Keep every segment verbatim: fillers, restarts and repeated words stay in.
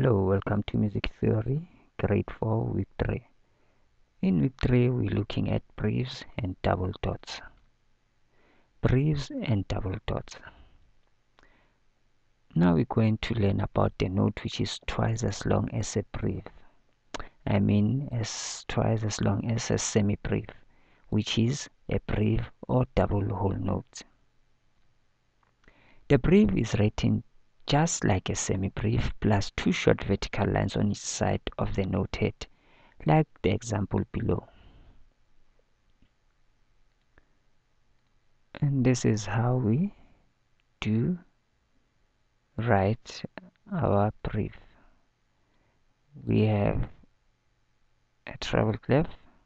Hello, welcome to Music Theory, Grade four, Week three. In Week three, we're looking at breaths and double dots. Breaths and double dots. Now we're going to learn about the note which is twice as long as a breath. I mean, as twice as long as a semi-breath, which is a breath or double whole note. The breath is written just like a semi-breath plus two short vertical lines on each side of the note head, like the example below. And this is how we do write our brief. We have a treble clef,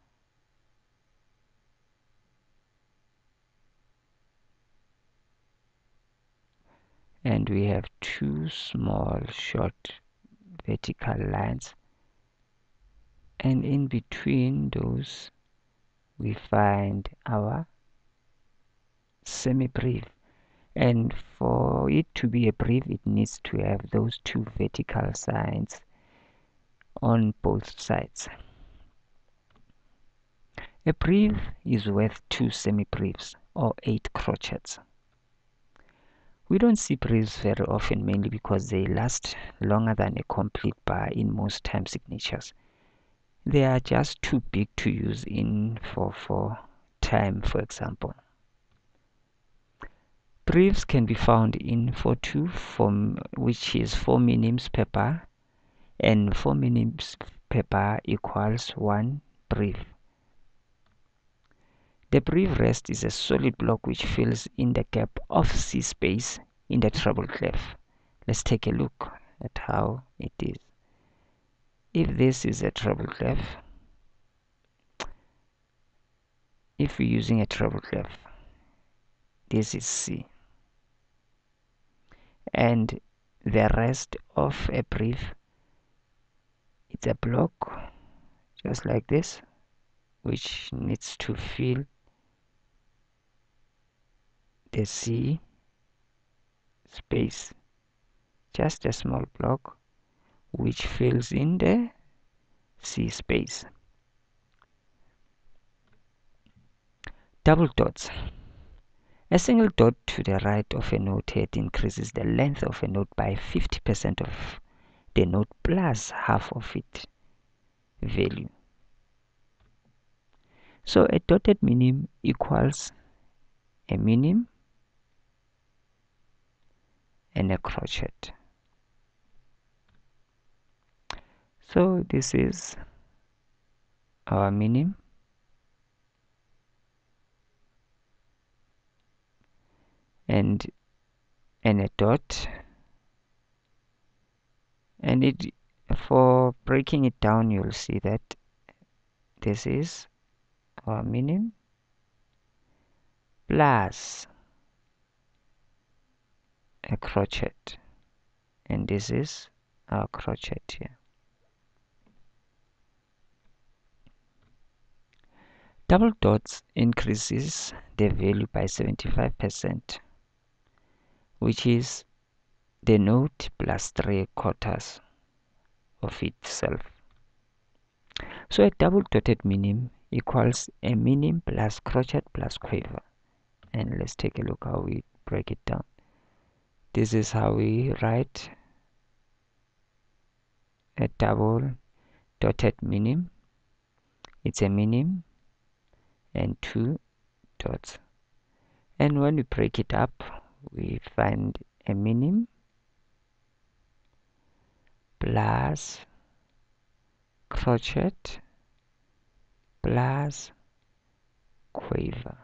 and we have two small short vertical lines, and in between those we find our semi-brief. And for it to be a brief, it needs to have those two vertical signs on both sides. A brief is worth two semi-briefs or eight crotchets. We don't see briefs very often, mainly because they last longer than a complete bar in most time signatures. They are just too big to use in four four time, for example. Briefs can be found in four two, form, which is four minims per bar, and four minims per bar equals one brief. The brief rest is a solid block which fills in the gap of C space in the treble clef. Let's take a look at how it is. If this is a treble clef, if we're using a treble clef, this is C, and the rest of a brief, it's a block just like this, which needs to fill the C space, just a small block which fills in the C space. Double dots. A single dot to the right of a note head increases the length of a note by fifty percent of the note plus half of its value. So a dotted minim equals a minim and a crotchet. So this is our minim and and a dot, and it for breaking it down, you'll see that this is our minim plus a crotchet, and this is our crotchet here. Double dots increases the value by seventy-five percent, which is the note plus three quarters of itself. So a double dotted minim equals a minim plus crotchet plus quiver. And let's take a look how we break it down. This is how we write a double dotted minim. It's a minim and two dots. And when we break it up, we find a minim plus crotchet plus quiver,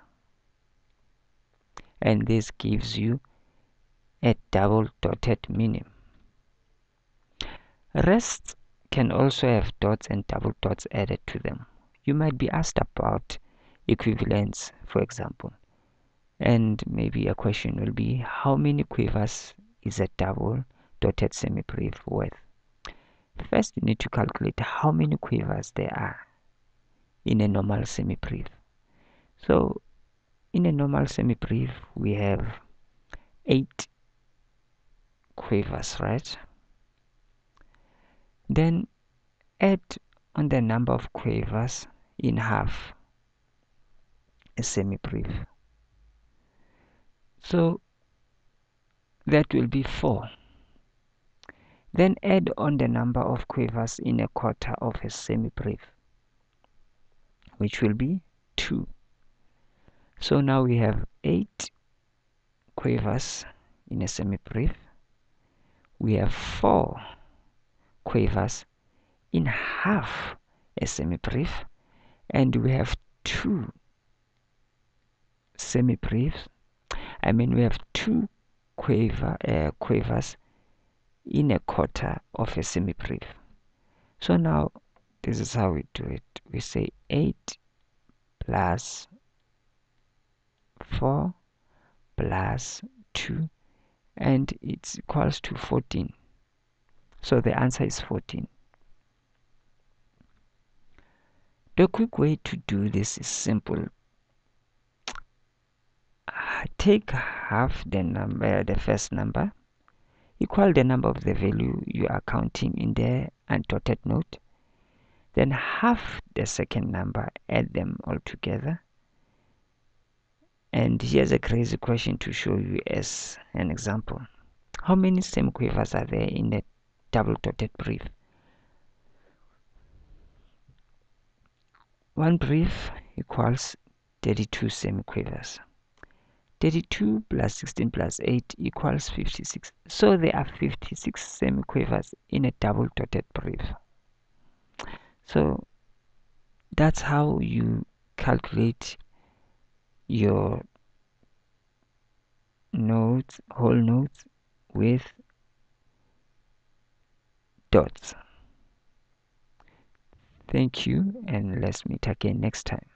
and this gives you a double dotted minim. Rests can also have dots and double dots added to them. You might be asked about equivalence, for example, and maybe a question will be, how many quivers is a double dotted semi-brief worth? First, you need to calculate how many quivers there are in a normal semi-brief. So in a normal semi-brief, we have eight quivers, right? Then add on the number of quavers in half a semi-brief. So that will be four. Then add on the number of quavers in a quarter of a semi-brief, which will be two. So now we have eight quavers in a semi-brief. We have four quavers in half a semi-brief, and we have two semi-briefs. I mean, we have two quaver uh, quavers in a quarter of a semi-brief. So now this is how we do it. We say eight plus four plus two, and it's equals to fourteen. So the answer is fourteen. The quick way to do this is simple. Take half the number, the first number, equal the number of the value you are counting in the undotted note. Then half the second number, add them all together. And here's a crazy question to show you as an example. How many semiquavers are there in the double dotted brief? One brief equals thirty-two semiquavers. thirty-two plus sixteen plus eight equals fifty-six. So there are fifty-six semiquavers in a double dotted brief. So that's how you calculate your notes, whole notes with dots. Thank you, and let's meet again next time.